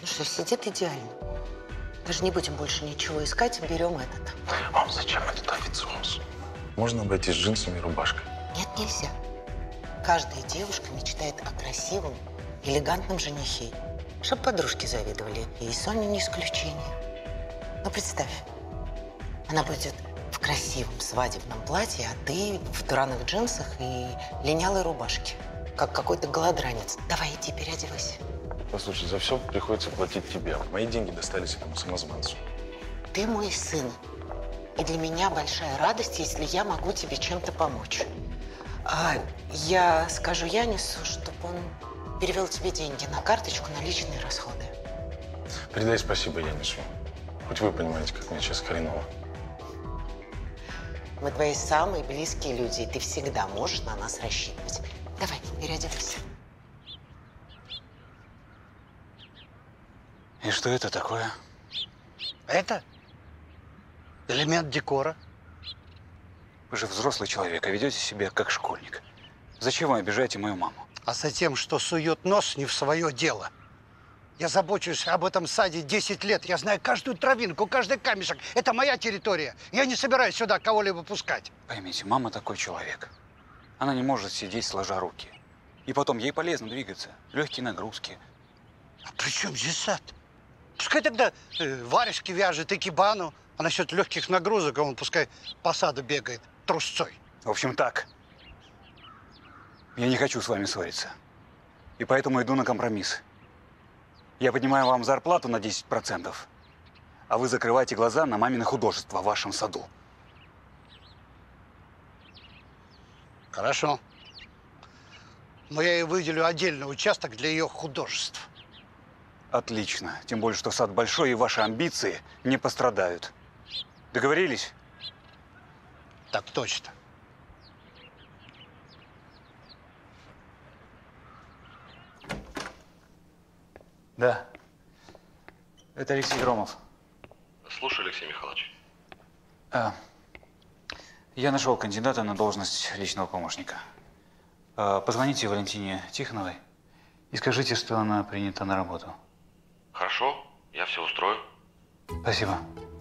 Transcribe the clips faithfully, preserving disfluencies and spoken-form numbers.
Ну что, сидит идеально. Даже не будем больше ничего искать, берем этот. Мам, зачем этот официоз? Можно обойтись джинсами и рубашкой. Нет, нельзя. Каждая девушка мечтает о красивом, элегантном женихе. Чтоб подружки завидовали. И Соня не исключение. Ну, представь, она будет в красивом свадебном платье, а ты в драных джинсах и линялой рубашке. Как какой-то голодранец. Давай, иди, переодевайся. Послушай, за все приходится платить тебе. Мои деньги достались этому самозванцу. Ты мой сын. И для меня большая радость, если я могу тебе чем-то помочь. А я скажу Янису, чтобы он перевел тебе деньги на карточку на личные расходы. Передай спасибо Янису. Хоть вы понимаете, как мне сейчас хреново. Мы твои самые близкие люди, и ты всегда можешь на нас рассчитывать. Давай, переодевайся. И что это такое? Это элемент декора. Вы же взрослый человек, а ведете себя как школьник. Зачем вы обижаете мою маму? А за тем, что сует нос не в свое дело. Я забочусь об этом саде десять лет. Я знаю каждую травинку, каждый камешек. Это моя территория. Я не собираюсь сюда кого-либо пускать. Поймите, мама такой человек. Она не может сидеть сложа руки. И потом, ей полезно двигаться. Легкие нагрузки. А при чем здесь сад? Пускай тогда э, варежки вяжет, икебану. А насчет легких нагрузок он пускай по саду бегает трусцой. В общем, так. Я не хочу с вами ссориться. И поэтому иду на компромисс. Я поднимаю вам зарплату на десять процентов, а вы закрываете глаза на мамины художества в вашем саду. Хорошо. Но я ей выделю отдельный участок для ее художеств. Отлично. Тем более, что сад большой, и ваши амбиции не пострадают. Договорились? Так точно. Да. Это Алексей Громов. Слушай, Алексей Михайлович. А, я нашел кандидата на должность личного помощника. А, позвоните Валентине Тихоновой и скажите, что она принята на работу. Хорошо, я все устрою. Спасибо.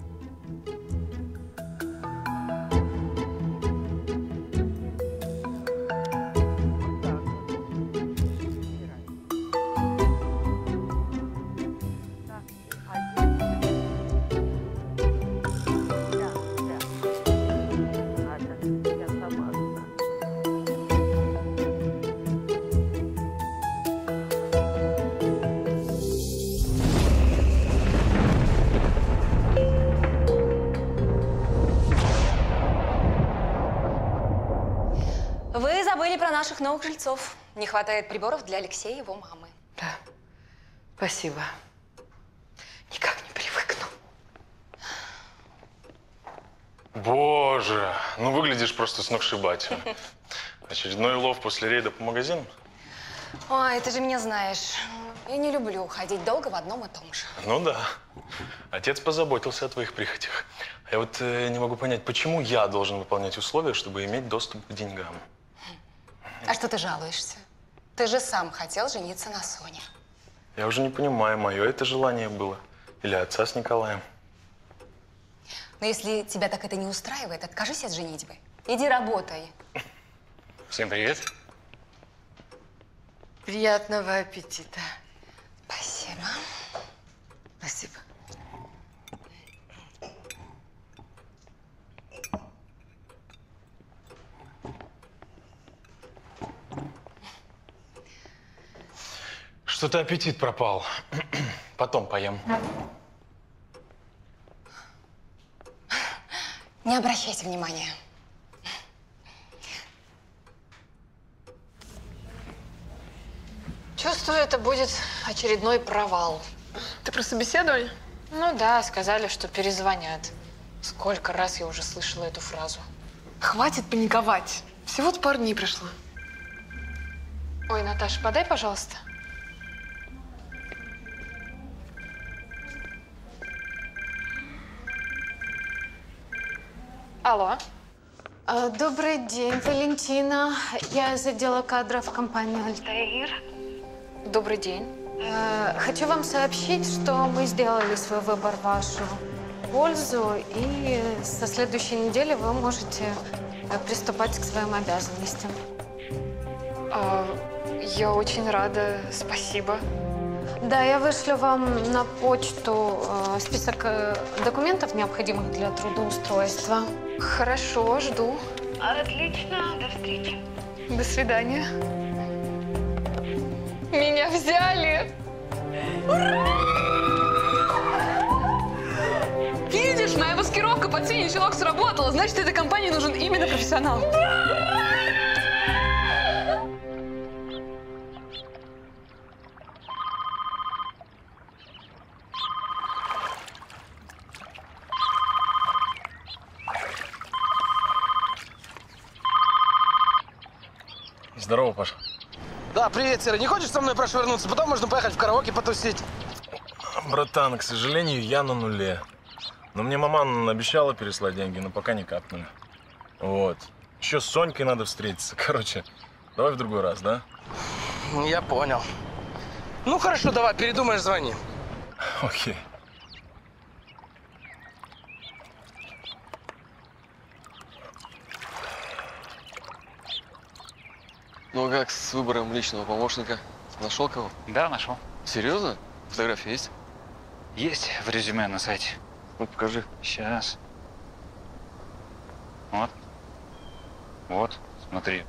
Вы забыли про наших новых жильцов. Не хватает приборов для Алексея и его мамы. Да, спасибо. Никак не привыкну. Боже, ну выглядишь просто сногсшибательно. Очередной улов после рейда по магазинам? Ой, ты же меня знаешь. Я не люблю ходить долго в одном и том же. Ну да. Отец позаботился о твоих прихотях. А я вот э, не могу понять, почему я должен выполнять условия, чтобы иметь доступ к деньгам? А что ты жалуешься? Ты же сам хотел жениться на Соне. Я уже не понимаю, мое это желание было. Или отца с Николаем. Но если тебя так это не устраивает, откажись от женитьбы. Иди работай. Всем привет. Приятного аппетита. Спасибо. Спасибо. Что-то аппетит пропал. Потом поем. Не обращайте внимания. Чувствую, это будет очередной провал. Ты про собеседование? Ну да, сказали, что перезвонят. Сколько раз я уже слышала эту фразу. Хватит паниковать. Всего-то пару дней прошло. Ой, Наташа, подай, пожалуйста. Алло. А, Добрый день, Валентина. Я из отдела кадров компании «Альтаир». Добрый день. Э, хочу вам сообщить, что мы сделали свой выбор в вашу пользу, и со следующей недели вы можете э, приступать к своим обязанностям. А, я очень рада, спасибо. Да, я вышлю вам на почту э, список э, документов, необходимых для трудоустройства. Хорошо, жду. Отлично, до встречи. До свидания. Меня взяли! Видишь, моя маскировка под синий чулок сработала. Значит, этой компании нужен именно профессионал. Здорово, Паша. Да, привет, Серый. Не хочешь со мной прошвырнуться? Потом можно поехать в караоке потусить. Братан, к сожалению, я на нуле. Но мне маман обещала переслать деньги, но пока не капнули. Вот. Еще с Сонькой надо встретиться. Короче, давай в другой раз, да? Я понял. Ну, хорошо, давай, передумаешь, звони. Окей. Ну а как с выбором личного помощника? Нашел кого? Да, нашел. Серьезно? Фотография есть? Есть в резюме на сайте. Ну, покажи. Сейчас. Вот. Вот, смотри.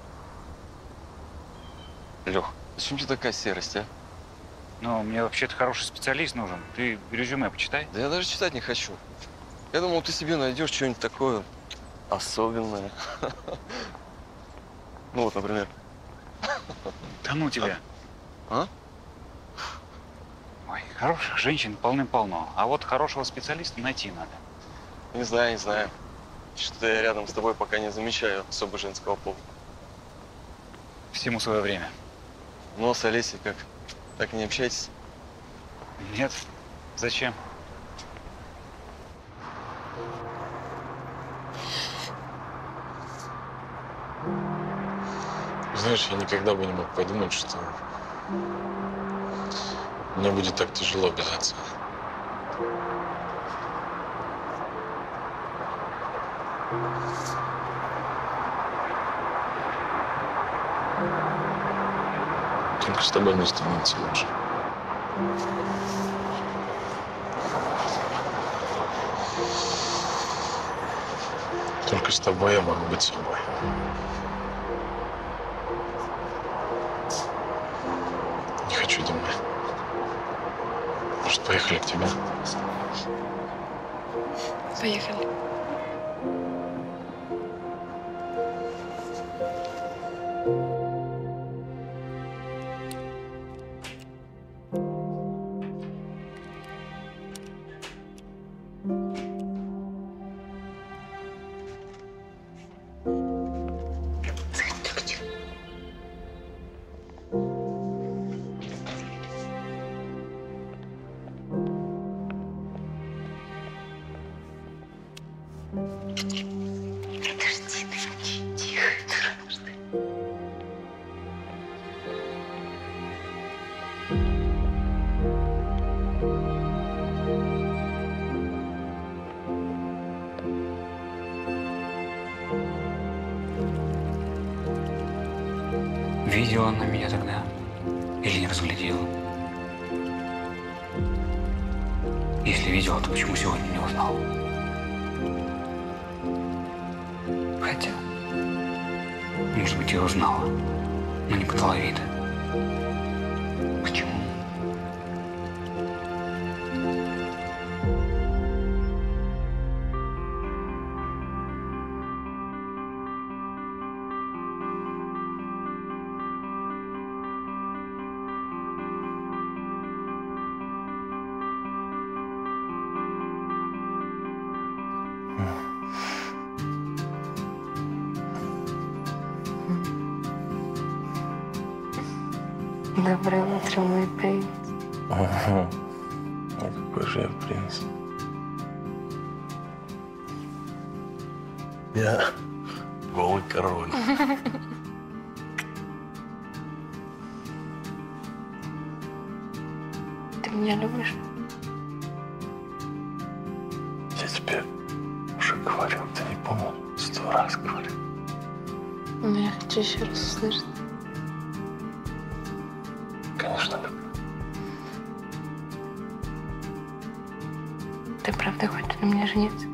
Лех, зачем тебе такая серость, а? Ну, мне вообще-то хороший специалист нужен. Ты резюме почитай. Да я даже читать не хочу. Я думал, ты себе найдешь что-нибудь такое особенное. Ну вот, например. Да ну тебя. А? Ой, хороших женщин полным-полно. А вот хорошего специалиста найти надо. Не знаю, не знаю. Что-то я рядом с тобой пока не замечаю особо женского пола. Всему свое время. Ну, а с Олесей как? Так не общаетесь? Нет. Зачем? Знаешь, я никогда бы не мог подумать, что мне будет так тяжело без отца. Только с тобой мне становится лучше. Только с тобой я могу быть собой. Не хочу домой. Может, поехали к тебе? Поехали. Видела она меня тогда? Или не разглядела? Если видела, то почему сегодня не узнал? Хотя, может быть, и узнала, но не подала вида. Почему? Доброе утро, мой принц. Ага. Ой, какой же я принц. Я голый король. Ты меня любишь? Я тебе уже говорил, ты не помнил? Сто раз говорил. Но я хочу еще раз услышать. Конечно, люблю. Ты правда хочешь на мне жениться?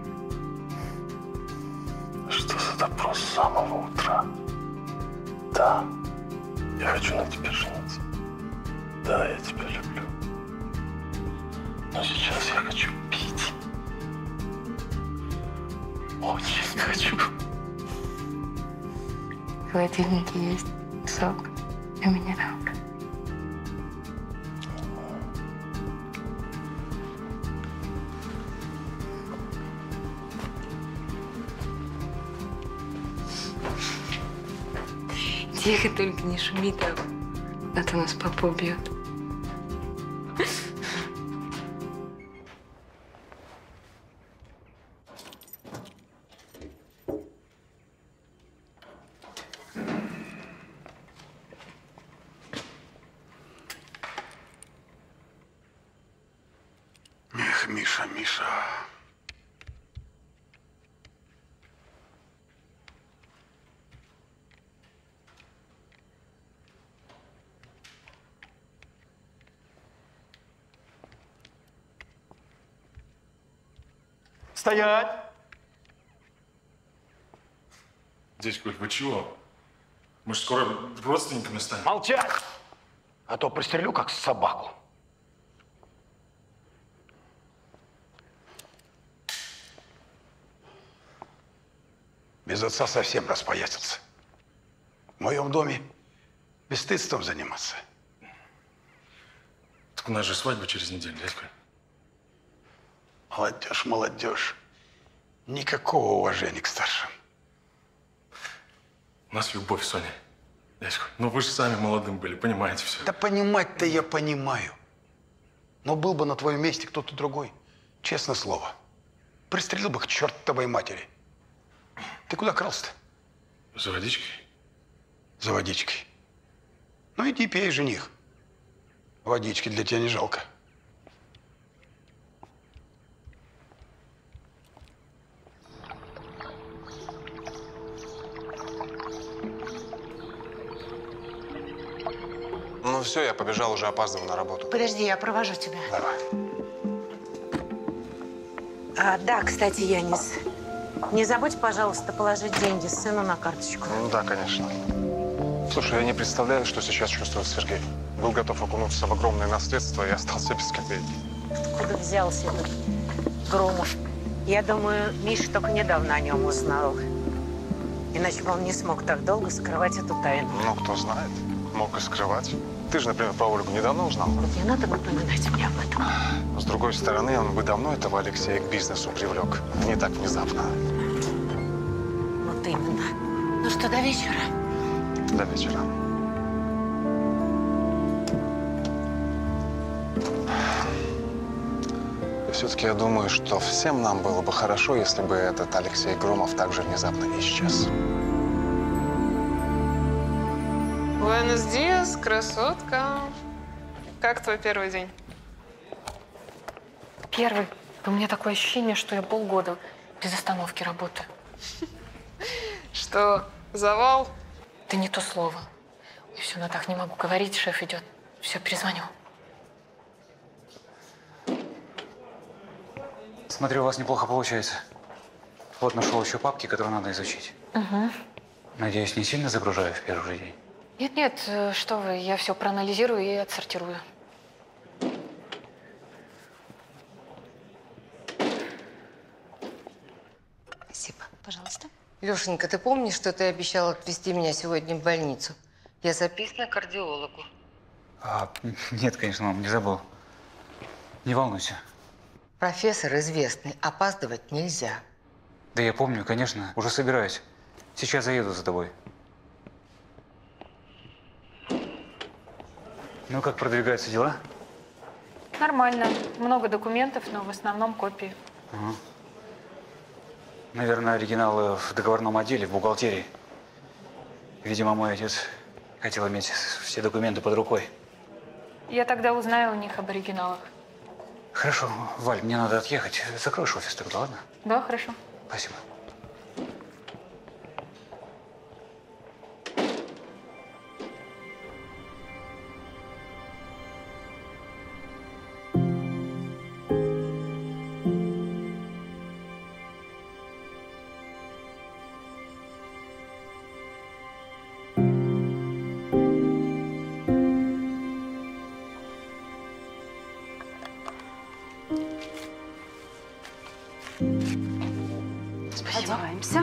Что за допрос с самого утра? Да, я хочу на тебе жениться. Да, я тебя люблю. Но сейчас я хочу пить. Очень хочу. В холодильнике есть сок и минералка. Тихо, только не шуми так, а то нас папа убьет. Эх, Миша, Миша. Стоять! Дядь Коль, вы чего? Мы же скоро родственниками станем. Молчать! А то пристрелю, как собаку. Без отца совсем распоясался. В моем доме бесстыдством заниматься. Так у нас же свадьба через неделю, дядь Коль. Молодежь, молодежь. Никакого уважения к старшим. У нас любовь, Соня. Дядь Коль, ну вы же сами молодым были, понимаете все. Да понимать-то я понимаю. Но был бы на твоем месте кто-то другой. Честное слово. Пристрелил бы к чертовой матери. Ты куда крался-то? За водичкой? За водичкой. Ну иди пей, жених. Водички для тебя не жалко. Ну все, я побежал, уже опаздываю на работу. Подожди, я провожу тебя. Давай. А, да, кстати, Янис, не забудь, пожалуйста, положить деньги сыну на карточку. Ну да, конечно. Слушай, я не представляю, что сейчас чувствует Сергей. Был готов окунуться в огромное наследство и остался без копейки. Откуда взялся этот Громов? Я думаю, Миша только недавно о нем узнал. Иначе бы он не смог так долго скрывать эту тайну. Ну, кто знает. Мог и скрывать. Ты же, например, про Ольгу недавно узнал. Вот не надо напоминать мне об этом. С другой стороны, он бы давно этого Алексея к бизнесу привлек. Не так внезапно. Вот именно. Ну что, до вечера? До вечера. И все-таки я думаю, что всем нам было бы хорошо, если бы этот Алексей Громов также внезапно исчез. Буэнос диас, красотка. Как твой первый день? Первый. У меня такое ощущение, что я полгода без остановки работаю. Что, завал? Да не то слово. И все, ну так не могу говорить, шеф идет. Все, перезвоню. Смотрю, у вас неплохо получается. Вот нашел еще папки, которые надо изучить. Угу. Надеюсь, не сильно загружаю в первый же день? Нет-нет, что вы, я все проанализирую и отсортирую. Спасибо. Пожалуйста. Лешенька, ты помнишь, что ты обещал отвезти меня сегодня в больницу? Я записана к кардиологу. А, нет, конечно, мам, не забыл. Не волнуйся. Профессор известный, опаздывать нельзя. Да я помню, конечно, уже собираюсь. Сейчас заеду за тобой. Ну, как продвигаются дела? Нормально. Много документов, но в основном копии. Ага. Наверное, оригиналы в договорном отделе, в бухгалтерии. Видимо, мой отец хотел иметь все документы под рукой. Я тогда узнаю у них об оригиналах. Хорошо, Валь, мне надо отъехать. Закроешь офис тогда, ладно? Да, хорошо. Спасибо. Одеваемся.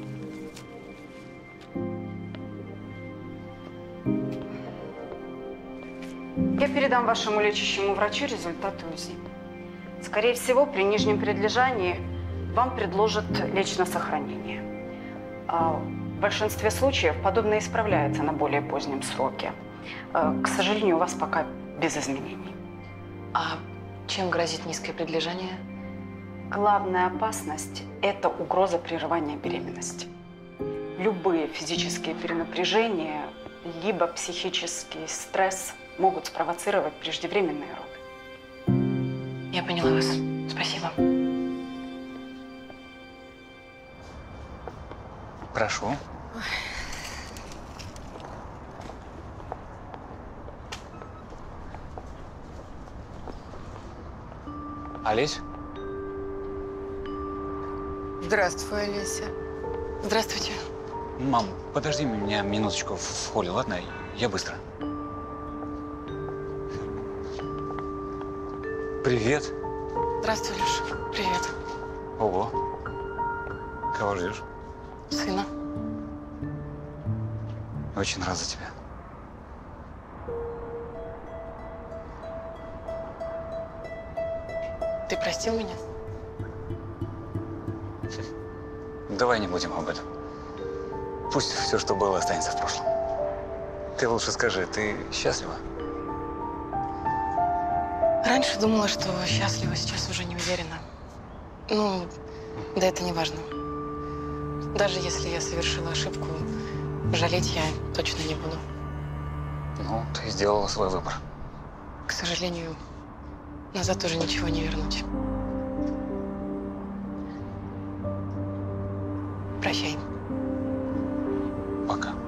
Я передам вашему лечащему врачу результаты УЗИ. Скорее всего, при нижнем предлежании вам предложат лечь на сохранение. А в большинстве случаев подобное исправляется на более позднем сроке. А, к сожалению, у вас пока без изменений. А чем грозит низкое предлежание? Главная опасность – это угроза прерывания беременности. Любые физические перенапряжения, либо психический стресс могут спровоцировать преждевременные роды. Я поняла вас. Спасибо. Прошу. Олесь? Здравствуй, Олеся. Здравствуйте. Мам, подожди меня минуточку в холле, ладно? Я быстро. Привет. Здравствуй, Леша. Привет. Ого. Кого ждешь? Сына. Очень рад за тебя. Ты простил меня? Давай не будем об этом. Пусть все, что было, останется в прошлом. Ты лучше скажи, ты счастлива? Раньше думала, что счастлива, сейчас уже не уверена. Ну, да это не важно. Даже если я совершила ошибку, жалеть я точно не буду. Ну, ты сделала свой выбор. К сожалению, назад уже ничего не вернуть. Прощай. Пока.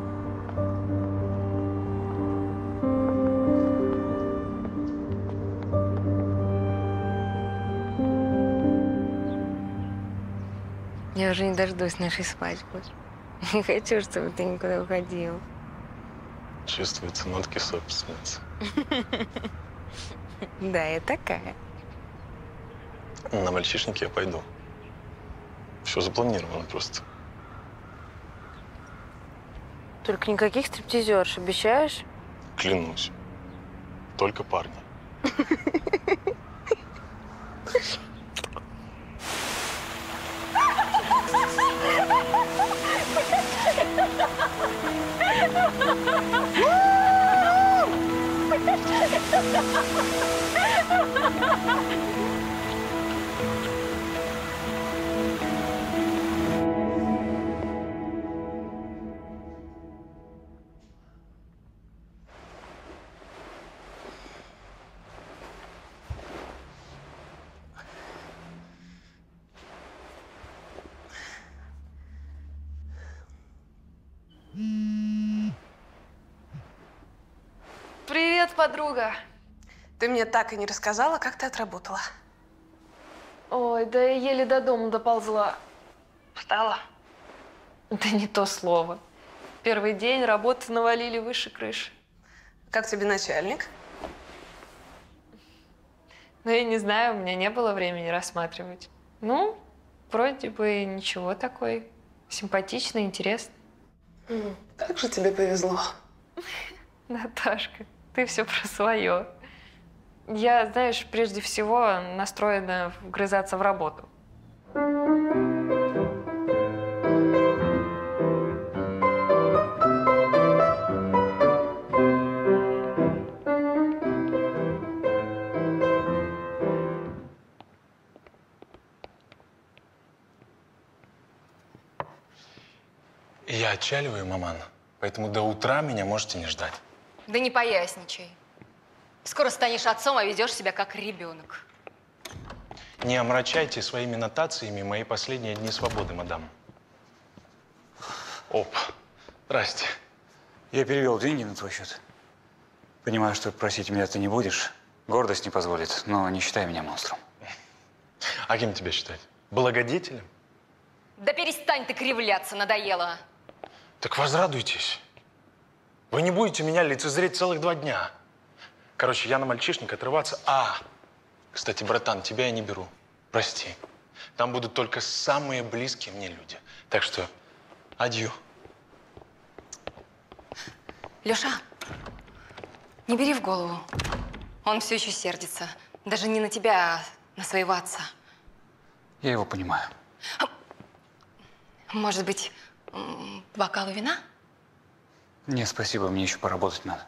Я уже не дождусь нашей свадьбы. Не хочу, чтобы ты никуда уходил. Чувствуется нотки собственницы. Да, я такая. На мальчишнике я пойду. Все запланировано просто. Только никаких стриптизерш, обещаешь? Клянусь. Только парни. Привет, подруга. Ты мне так и не рассказала, как ты отработала. Ой, да я еле до дома доползла. Устала? Да не то слово. Первый день работы навалили выше крыши. Как тебе начальник? Ну, я не знаю, у меня не было времени рассматривать. Ну, вроде бы ничего такой. Симпатичный, интересный. Как же тебе повезло. Наташка, ты все про свое. Я, знаешь, прежде всего настроена вгрызаться в работу. Я отчаливаю, маман. Поэтому до утра меня можете не ждать. Да не поясничай. Скоро станешь отцом, а ведешь себя как ребенок. Не омрачайте своими нотациями мои последние дни свободы, мадам. Оп, здрасте. Я перевел деньги на твой счет. Понимаю, что просить меня ты не будешь. Гордость не позволит, но не считай меня монстром. А кем тебя считать? Благодетелем? Да перестань ты кривляться, надоело. Так возрадуйтесь. Вы не будете меня лицезреть целых два дня. Короче, я на мальчишник отрываться. А, кстати, братан, тебя я не беру. Прости. Там будут только самые близкие мне люди. Так что, адью. Леша, не бери в голову. Он все еще сердится. Даже не на тебя, а на своего отца. Я его понимаю. Может быть, м, бокал вина? Нет, спасибо, мне еще поработать надо.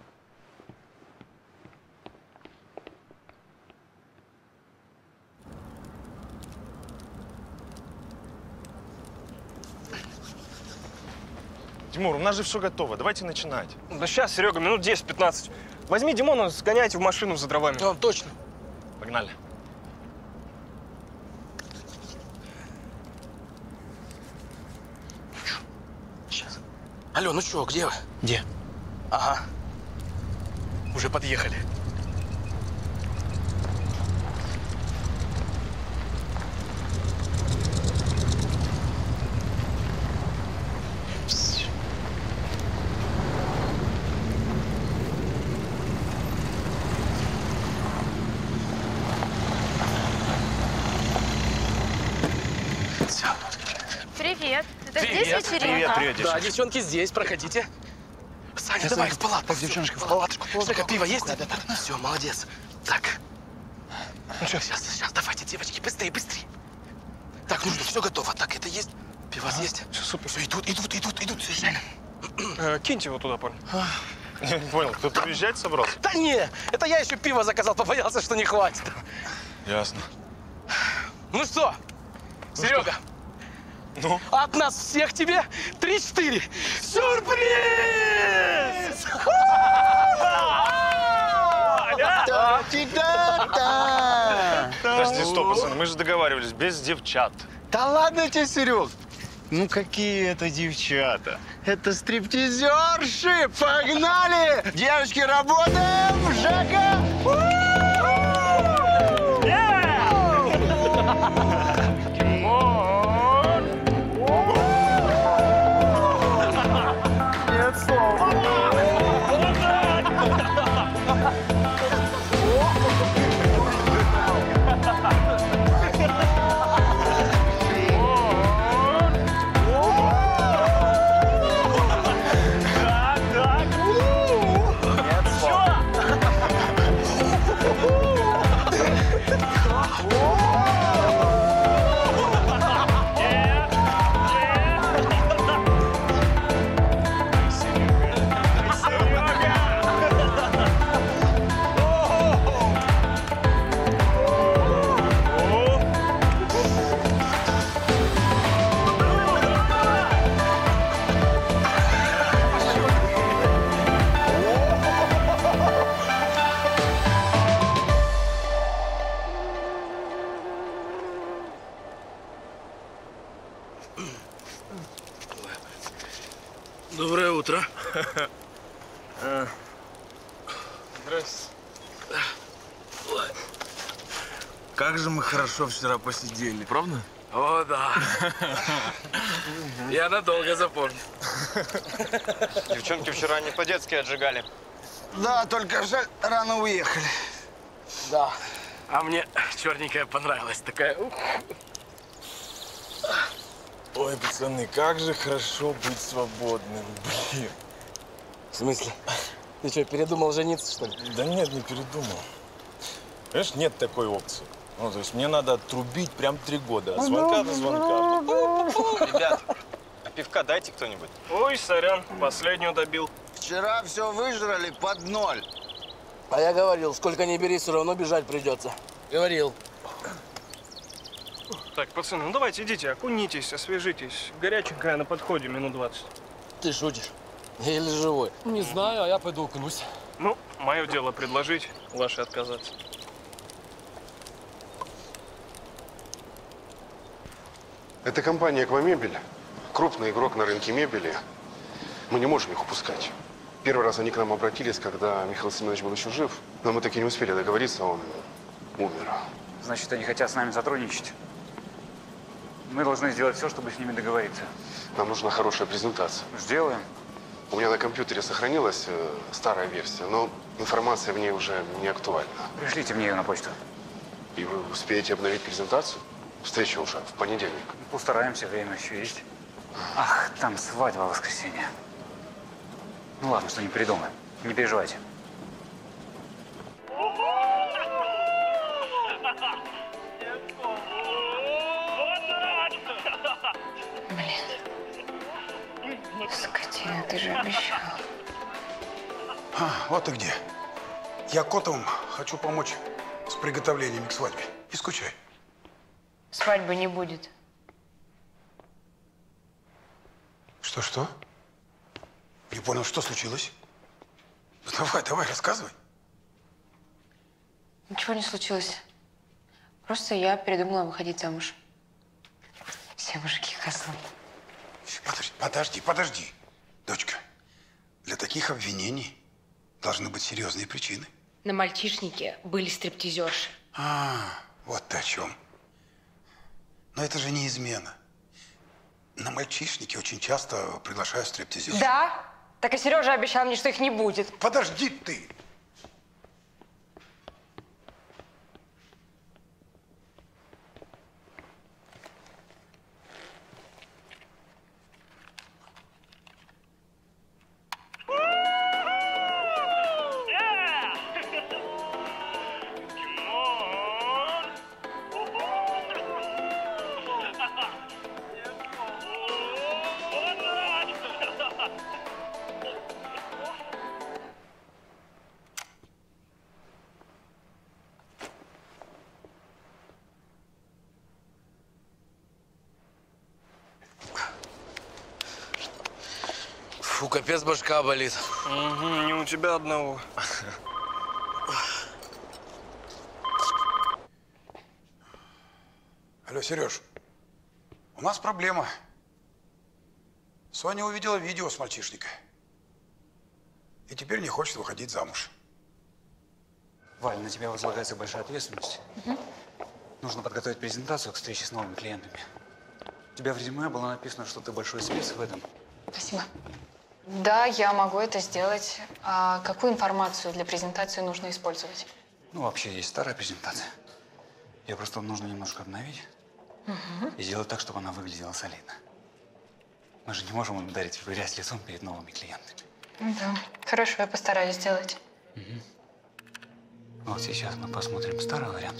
Тимур, у нас же все готово. Давайте начинать. Да сейчас, Серега, минут десять-пятнадцать. Возьми Димона, сгоняйте в машину за дровами. Да, точно. Погнали. Сейчас. Алло, ну что, где вы? Где? Ага. Уже подъехали. Привет. Это Привет. здесь вечеринка? Привет, привет, девчонки. Да, девчонки здесь, проходите. Саня, давай в палатку. Девчоночка, в палаточку. Жека, пиво есть? Да, да, да. Все, молодец. Так. Ну что? Сейчас, сейчас, давайте, девочки, быстрее, быстрее. Так, ну что, все готово. Так, это есть? Пивас ага. есть? Все, супер. Все, идут, идут, идут, идут. Все, Жека. Э, киньте его туда, парень. Я не понял, кто-то уезжать собрался? Да не, это я еще пиво заказал, побоялся, что не хватит. Ясно. Ну что, ну Серега? Что? Ну? От нас всех тебе три-четыре. Сюрприз! Подожди, стоп, пацаны, мы же договаривались, без девчат. Да ладно тебе, Серег. Ну какие это девчата? Это стриптизерши! Погнали! Девочки, работаем! Жека! Нет слов. Доброе утро. Здрасте. Как же мы хорошо вчера посидели, правда? О, да. Я надолго запомню. Девчонки вчера не по-детски отжигали. Да, только жаль, рано уехали. Да. А мне черненькая понравилась. Такая... ух. Ой, пацаны, как же хорошо быть свободным, блин. В смысле? Ты что, передумал жениться, что ли? Да нет, не передумал. Понимаешь, нет такой опции. Ну, то есть мне надо отрубить прям три года. От звонка до звонка. Ребят, а пивка дайте кто-нибудь. Ой, сорян, последнюю добил. Вчера все выжрали под ноль. А я говорил, сколько не бери, все равно бежать придется. Говорил. Так, пацаны, ну давайте идите, окунитесь, освежитесь. Горяченькая на подходе, минут двадцать. Ты шутишь? Или живой? Не знаю, а я пойду окунусь. Ну, мое дело предложить, ваше отказаться. Это компания «Аквамебель». Крупный игрок на рынке мебели. Мы не можем их упускать. Первый раз они к нам обратились, когда Михаил Семенович был еще жив. Но мы таки не успели договориться, он умер. Значит, они хотят с нами сотрудничать. Мы должны сделать все, чтобы с ними договориться. Нам нужна хорошая презентация. Сделаем. У меня на компьютере сохранилась э, старая версия, но информация в ней уже не актуальна. Пришлите мне ее на почту. И вы успеете обновить презентацию? Встреча уже в понедельник. Постараемся, время еще есть. Ах, там свадьба в воскресенье. Ну ладно, что-нибудь придумаем. Не переживайте. Блин. Скотина, ты же обещал. А, вот ты где. Я Котовым хочу помочь с приготовлением к свадьбе. Не скучай. Свадьбы не будет. Что-что? Не понял, что случилось? Ну, давай, давай, рассказывай. Ничего не случилось. Просто я передумала выходить замуж. Все мужики козлы. Подожди, подожди, подожди. Дочка, для таких обвинений должны быть серьезные причины. На мальчишнике были стриптизерши. А, вот ты о чем. Но это же не измена. На мальчишнике очень часто приглашают стриптизеров. Да? Так и Сережа обещал мне, что их не будет. Подожди ты! Фу, капец, башка болит. Угу, не у тебя одного. Алло, Сереж, у нас проблема. Соня увидела видео с мальчишника. И теперь не хочет выходить замуж. Валь, на тебя возлагается большая ответственность. Угу. Нужно подготовить презентацию к встрече с новыми клиентами. У тебя в резюме было написано, что ты большой спец в этом. Спасибо. Да, я могу это сделать. А какую информацию для презентации нужно использовать? Ну, вообще, есть старая презентация. Ее просто нужно немножко обновить. Угу. И сделать так, чтобы она выглядела солидно. Мы же не можем им ударить в грязь лицом перед новыми клиентами. Да, хорошо, я постараюсь сделать. Угу. Вот сейчас мы посмотрим старый вариант.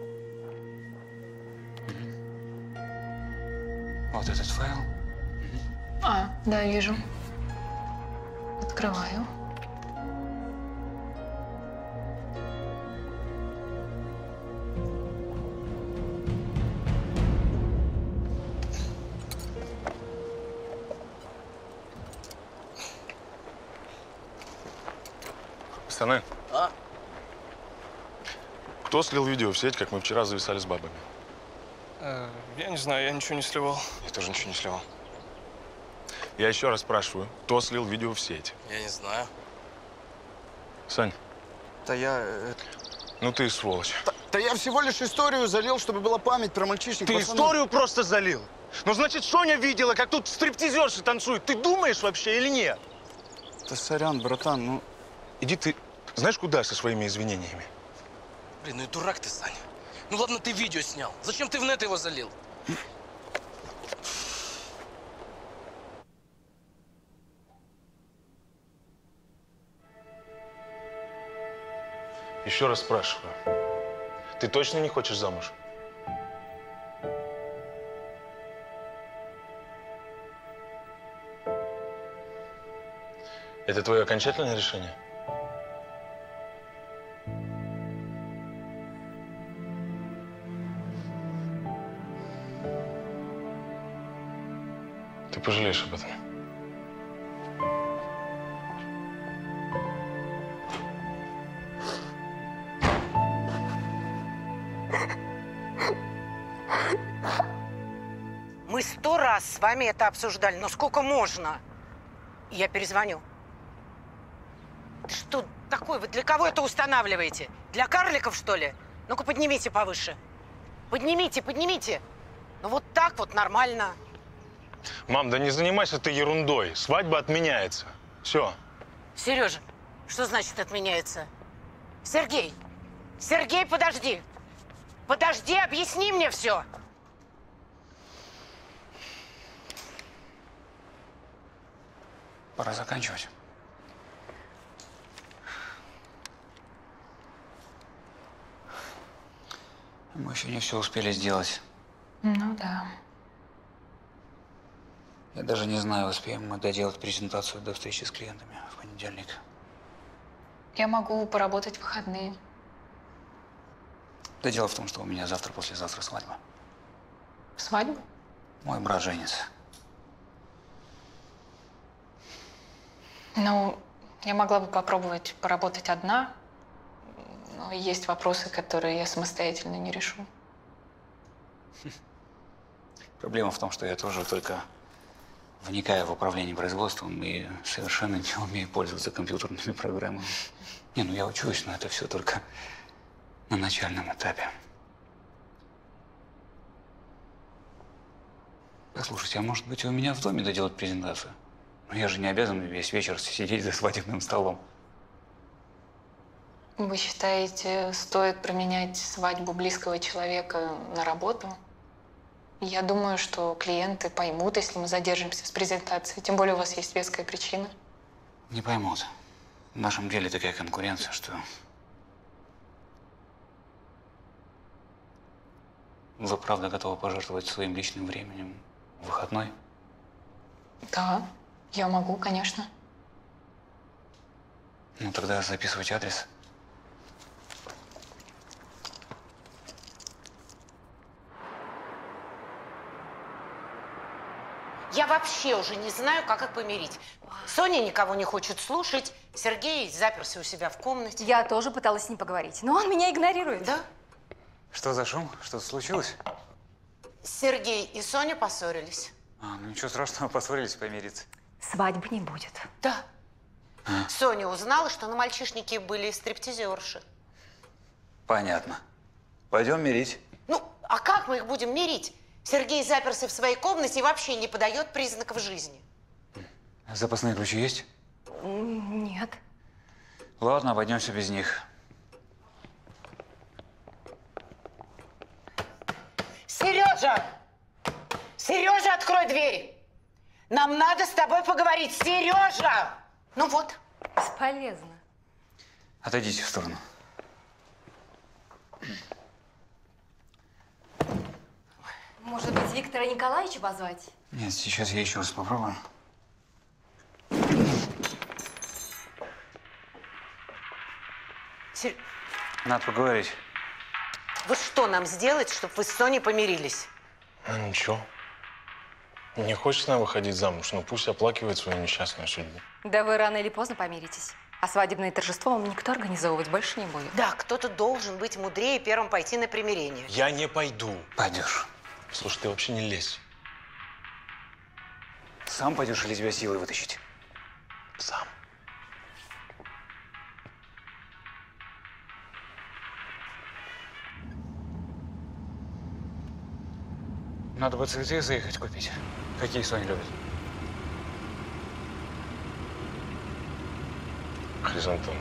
Угу. Вот этот файл. Угу. А, да, вижу. Открываю. Пацаны. А? Кто слил видео в сеть, как мы вчера зависали с бабами? Э, я не знаю, я ничего не сливал. Я тоже ничего не сливал. Я еще раз спрашиваю, кто слил видео в сеть? Я не знаю. Сань. Да я… э, Ну ты сволочь. Да, да я всего лишь историю залил, чтобы была память про мальчишник. Ты пацанов. историю просто залил? Ну, значит, Соня видела, как тут стриптизерши танцуют. Ты думаешь вообще или нет? Да сорян, братан, ну… Иди ты, знаешь, куда со своими извинениями? Блин, ну и дурак ты, Саня. Ну ладно, ты видео снял. Зачем ты в нет его залил? Еще раз спрашиваю. Ты точно не хочешь замуж? Это твое окончательное решение? Ты пожалеешь об этом. раз с вами это обсуждали, но сколько можно? Я перезвоню. Ты что такое? Вы для кого это устанавливаете? Для карликов, что ли? Ну-ка, поднимите повыше. Поднимите, поднимите. Ну вот так вот нормально. Мам, да не занимайся ты ерундой. Свадьба отменяется. Все. Сережа, что значит отменяется? Сергей! Сергей, подожди! Подожди, объясни мне все! Пора заканчивать. Мы еще не все успели сделать. Ну да. Я даже не знаю, успеем мы доделать презентацию до встречи с клиентами в понедельник. Я могу поработать в выходные. Да дело в том, что у меня завтра-послезавтра свадьба. Свадьба? Мой брат женится. Ну, я могла бы попробовать поработать одна, но есть вопросы, которые я самостоятельно не решу. Проблема в том, что я тоже только вникаю в управление производством и совершенно не умею пользоваться компьютерными программами. Не, ну я учусь, но это все только на начальном этапе. Послушайте, а может быть, у меня в доме доделать презентацию? Но я же не обязан весь вечер сидеть за свадебным столом. Вы считаете, стоит променять свадьбу близкого человека на работу? Я думаю, что клиенты поймут, если мы задержимся с презентацией. Тем более у вас есть веская причина. Не поймут. В нашем деле такая конкуренция, что… Вы правда готовы пожертвовать своим личным временем в выходной? Да, я могу, конечно. Ну тогда записывайте адрес. Я вообще уже не знаю, как их помирить. Соня никого не хочет слушать, Сергей заперся у себя в комнате. Я тоже пыталась с ним поговорить, но он меня игнорирует. Да? Что за шум? Что-то случилось? Сергей и Соня поссорились. А, ну ничего страшного, поссорились, помириться. Свадьбы не будет. Да. А? Соня узнала, что на мальчишнике были стриптизерши. Понятно. Пойдем мирить. Ну, а как мы их будем мирить? Сергей заперся в своей комнате и вообще не подает признаков жизни. Запасные ключи есть? Нет. Ладно, обойдемся без них. Сережа! Сережа, открой дверь! Нам надо с тобой поговорить. Сережа! Ну вот. Бесполезно. Отойдите в сторону. Может быть, Виктора Николаевича позвать? Нет, сейчас я еще раз попробую. Сер... Надо поговорить. Вот что нам сделать, чтобы вы с Соней помирились? Ну ничего. Не хочет она выходить замуж, но пусть оплакивает свою несчастную судьбу. Да вы рано или поздно помиритесь. А свадебное торжество вам никто организовывать больше не будет. Да, кто-то должен быть мудрее и первым пойти на примирение. Я не пойду. Пойдешь. Слушай, ты вообще не лезь. Сам пойдешь или тебя силой вытащить? Сам. Надо бы цветы заехать купить. Какие Соня любит? Хризантемы.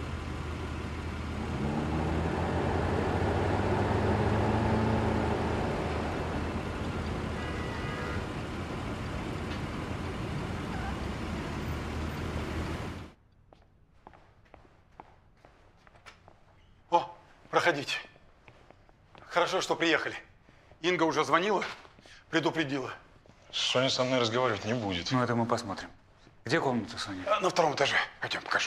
О, проходите. Хорошо, что приехали. Инга уже звонила, предупредила. Соня со мной разговаривать не будет. Ну, это мы посмотрим. Где комната, Соня? А, на втором этаже. Пойдем, покажу.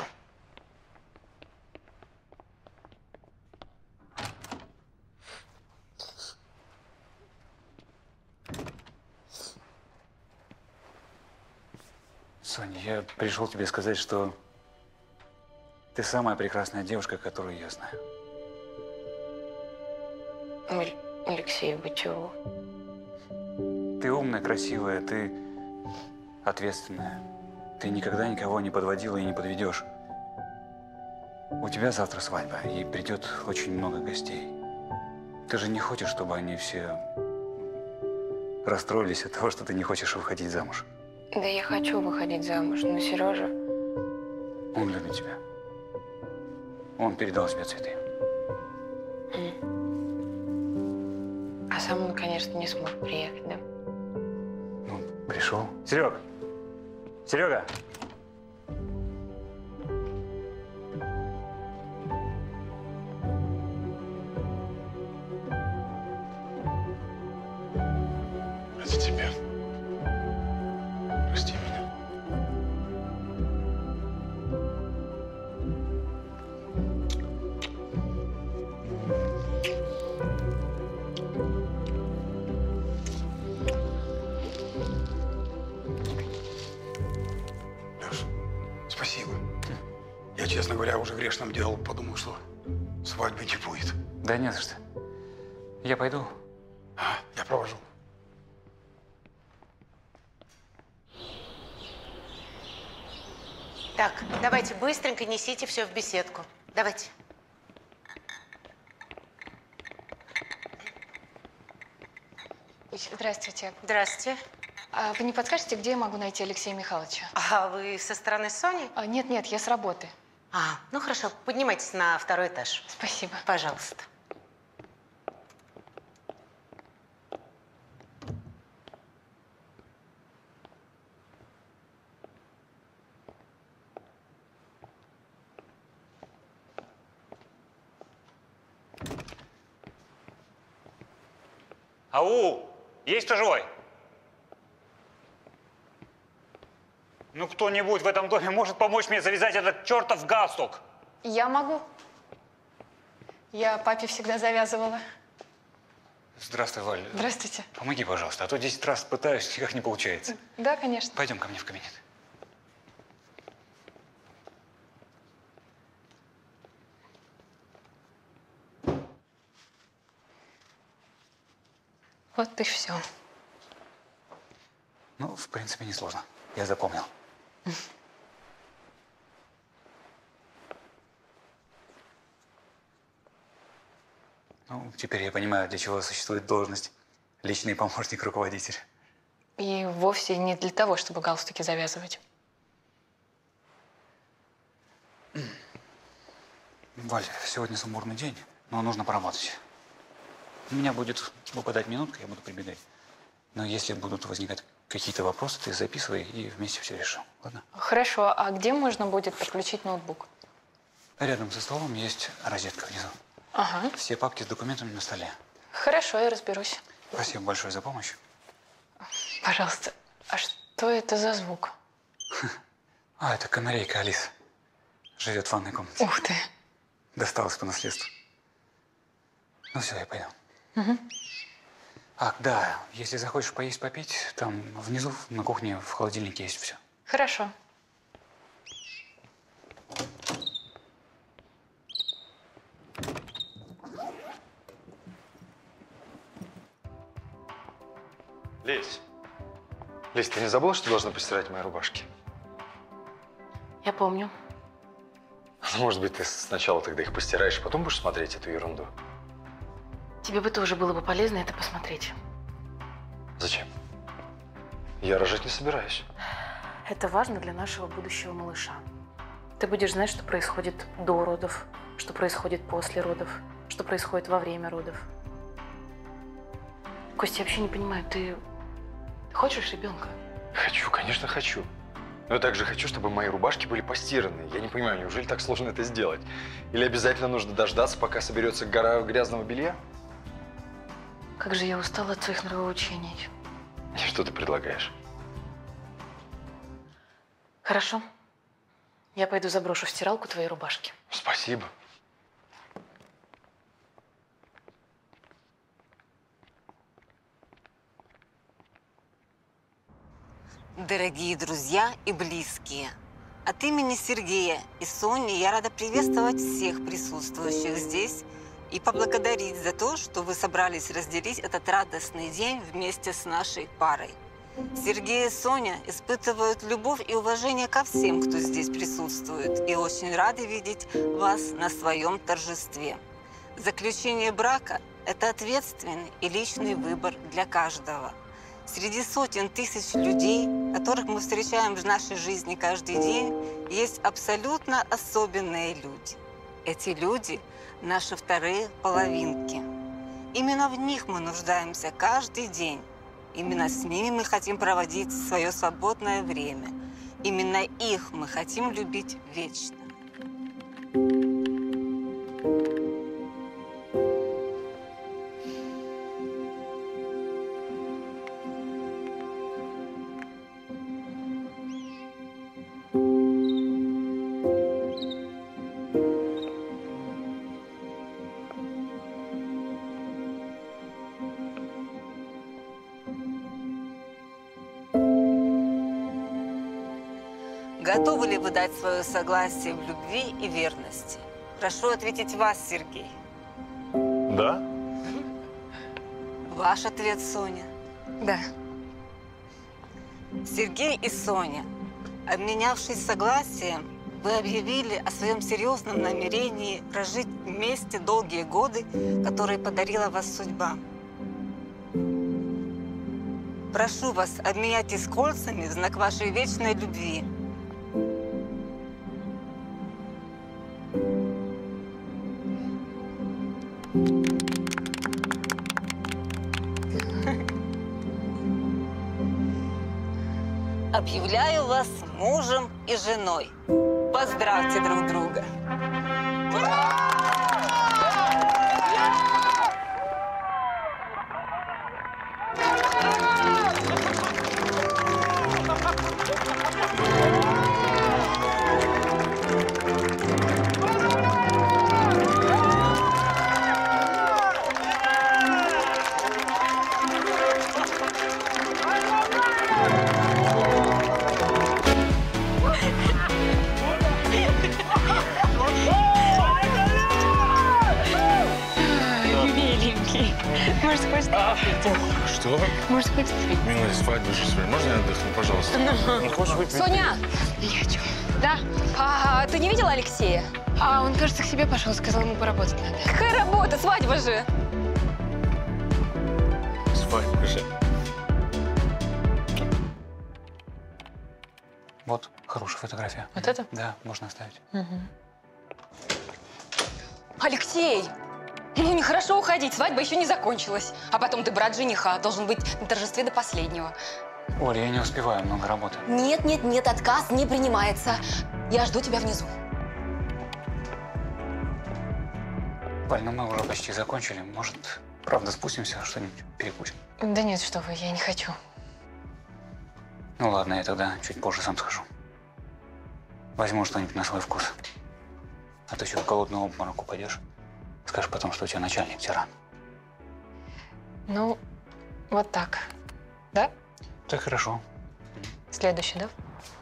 Соня, я пришел тебе сказать, что ты самая прекрасная девушка, которую я знаю. Алексей, вы чего? Ты умная, красивая, ты ответственная. Ты никогда никого не подводила и не подведешь. У тебя завтра свадьба, и придет очень много гостей. Ты же не хочешь, чтобы они все расстроились от того, что ты не хочешь выходить замуж. Да я хочу выходить замуж, но Сережа… Он любит тебя. Он передал тебе цветы. А сам он, конечно, не смог приехать, да? Ну, пришел. Серег! Серега! Ради тебя. Прости меня. Леш, спасибо. Я, честно говоря, уже грешным делал, подумал, что свадьбы не будет. Да не за что. Я пойду. А, я провожу. Так, давайте быстренько несите все в беседку. Давайте. Здравствуйте. Здравствуйте. А вы не подскажете, где я могу найти Алексея Михайловича? А вы со стороны Сони? А, нет, нет, я с работы. А, ну хорошо, поднимайтесь на второй этаж. Спасибо. Пожалуйста. Ау! Есть кто живой? Ну, кто-нибудь в этом доме может помочь мне завязать этот чертов галстук? Я могу. Я папе всегда завязывала. Здравствуй, Валь. Здравствуйте. Помоги, пожалуйста, а то десять раз пытаюсь, никак не получается. Да, конечно. Пойдем ко мне в кабинет. Вот и все. Ну, в принципе, несложно. Я запомнил. Ну, теперь я понимаю, для чего существует должность личный помощник руководителя. И вовсе не для того, чтобы галстуки завязывать. Валь, сегодня сумбурный день, но нужно поработать. У меня будет выпадать минутка, я буду прибегать. Но если будут возникать какие-то вопросы, ты записывай и вместе все решим. Ладно? Хорошо, а где можно будет подключить ноутбук? Рядом со столом есть розетка внизу. Ага. Все папки с документами на столе. Хорошо, я разберусь. Спасибо большое за помощь. Пожалуйста, а что это за звук? А, это канарейка Алиса. Живет в ванной комнате. Ух ты. Досталось по наследству. Ну все, я пойду. Угу. Ах, да, если захочешь поесть, попить, там внизу на кухне в холодильнике есть все. Хорошо. Лесь. Лесь, ты не забыла, что должна постирать мои рубашки? Я помню. Ну, может быть, ты сначала тогда их постираешь, а потом будешь смотреть эту ерунду? Тебе бы тоже было бы полезно это посмотреть. Зачем? Я рожать не собираюсь. Это важно для нашего будущего малыша. Ты будешь знать, что происходит до родов, что происходит после родов, что происходит во время родов. Костя, я вообще не понимаю, ты хочешь ребенка? Хочу, конечно, хочу. Но я также хочу, чтобы мои рубашки были постираны. Я не понимаю, неужели так сложно это сделать? Или обязательно нужно дождаться, пока соберется гора грязного белья? Как же я устала от своих нравоучений. И что ты предлагаешь? Хорошо. Я пойду заброшу в стиралку твои рубашки. Спасибо. Дорогие друзья и близкие, от имени Сергея и Сони я рада приветствовать всех присутствующих здесь и поблагодарить за то, что вы собрались разделить этот радостный день вместе с нашей парой. Сергей и Соня испытывают любовь и уважение ко всем, кто здесь присутствует, и очень рады видеть вас на своем торжестве. Заключение брака – это ответственный и личный выбор для каждого. Среди сотен тысяч людей, которых мы встречаем в нашей жизни каждый день, есть абсолютно особенные люди. Эти люди – наши вторые половинки. Именно в них мы нуждаемся каждый день. Именно с ними мы хотим проводить свое свободное время. Именно их мы хотим любить вечно. Готовы ли вы дать свое согласие в любви и верности? Прошу ответить вас, Сергей. Да? Ваш ответ, Соня. Да. Сергей и Соня, обменявшись согласием, вы объявили о своем серьезном намерении прожить вместе долгие годы, которые подарила вас судьба. Прошу вас, обменяйтесь кольцами в знак вашей вечной любви. Объявляю вас мужем и женой. Поздравьте друг друга. Может, хочешь выпить? Что? Может, хочешь выпить? Милая, свадьба же сегодня. Можно я отдохну, пожалуйста? Ну, хочешь выпить? Соня! Я хочу. Да? А, ты не видела Алексея? А, он, кажется, к себе пошел, сказал, ему поработать надо. Какая работа? Свадьба же! Свадьба же. Вот, хорошая фотография. Вот это? Да, можно оставить. Угу. Алексей! Ну, нехорошо уходить, свадьба еще не закончилась. А потом ты брат жениха, должен быть на торжестве до последнего. Оля, я не успеваю, много работы. Нет, нет, нет, отказ не принимается. Я жду тебя внизу. Валь, ну мы уже почти закончили. Может, правда, спустимся, что-нибудь перекусим? Да нет, что вы, я не хочу. Ну ладно, я тогда чуть позже сам схожу. Возьму что-нибудь на свой вкус. А то еще в голодный обморок упадешь. Скажешь потом, что у тебя начальник тиран. Ну, вот так. Да? Так хорошо. Следующий, да?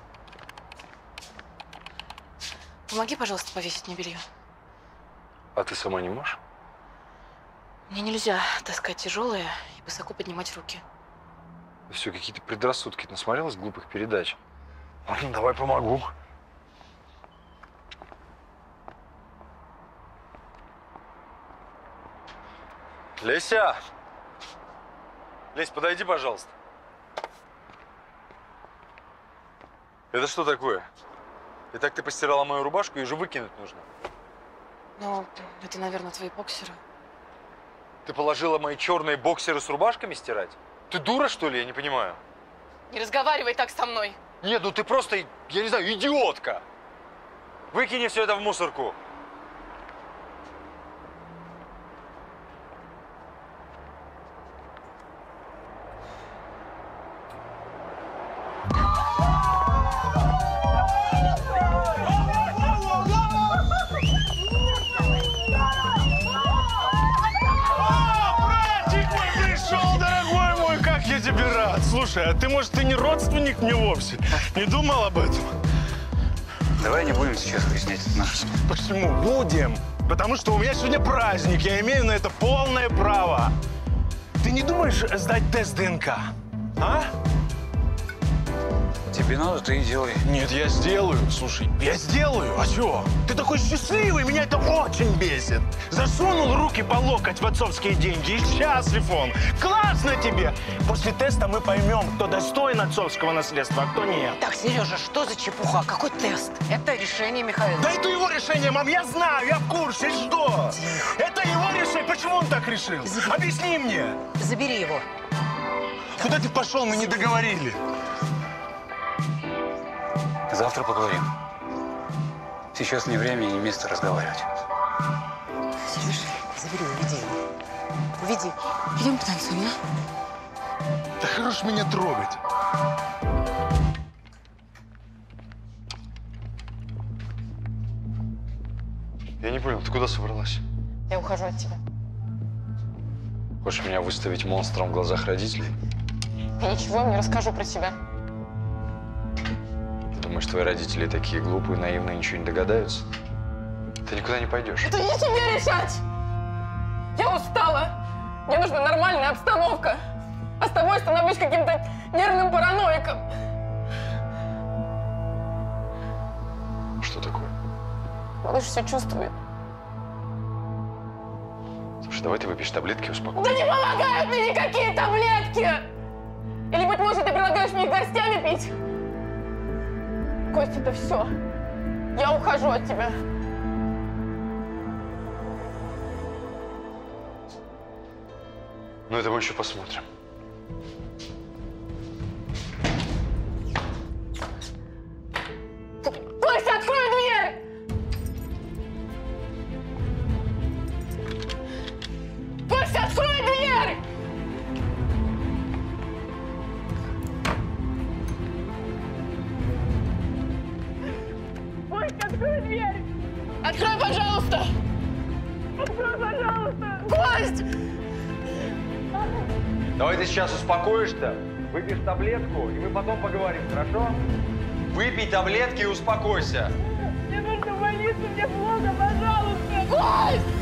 Помоги, пожалуйста, повесить мне белье. А ты сама не можешь? Мне нельзя таскать тяжелое и высоко поднимать руки. Все, какие-то предрассудки. Насмотрелась глупых передач. Ладно, давай помогу. Леся! Лесь, подойди, пожалуйста. Это что такое? И так ты постирала мою рубашку, ее же выкинуть нужно. Ну, это, наверное, твои боксеры. Ты положила мои черные боксеры с рубашками стирать? Ты дура, что ли? Я не понимаю. Не разговаривай так со мной. Нет, ну ты просто, я не знаю, идиотка. Выкини все это в мусорку. Слушай, а ты, может, ты не родственник мне вовсе? Не думал об этом? Давай не будем сейчас выяснять это наше. Почему? Будем. Потому что у меня сегодня праздник, я имею на это полное право. Ты не думаешь сдать тест ДНК, а? Тебе надо, ты и делай. Нет, я сделаю. Слушай, я сделаю. А чё? Ты такой счастливый, меня это очень бесит. Засунул руки по локоть в отцовские деньги и счастлив он. Классно тебе! После теста мы поймем, кто достоин отцовского наследства, а кто нет. Так, Сережа, что за чепуха? Какой тест? Это решение Михаила. Да это его решение, мам, я знаю, я в курсе, что? Тихо. Это его решение. Почему он так решил? Забери. Объясни мне. Забери его. Куда ты пошел, мы не договорили. Завтра поговорим. Сейчас не время и не место разговаривать. Сереж, забери, уведи его. Уведи. Идем потанцуем, а? Да хорош меня трогать. Я не понял, ты куда собралась? Я ухожу от тебя. Хочешь меня выставить монстром в глазах родителей? Я ничего им не расскажу про тебя. Думаешь, твои родители такие глупые, наивные, ничего не догадаются? Ты никуда не пойдешь. Это не тебе решать! Я устала. Мне нужна нормальная обстановка. А с тобой становлюсь каким-то нервным параноиком. Что такое? Малыш все чувствует. Слушай, давай ты выпьешь таблетки и успокойся. Да не помогают мне никакие таблетки! Или, быть может, ты предлагаешь мне их горстями пить? Кость, это все. Я ухожу от тебя. Ну, это мы еще посмотрим. Костя, открой дверь! Костя, открой дверь! Костя, открой дверь! Открой, пожалуйста! Открой, пожалуйста! Кость! Давай ты сейчас успокоишься, выпьешь таблетку, и мы потом поговорим, хорошо? Выпей таблетки и успокойся. Мне нужно в больницу, мне плохо, пожалуйста! Кость!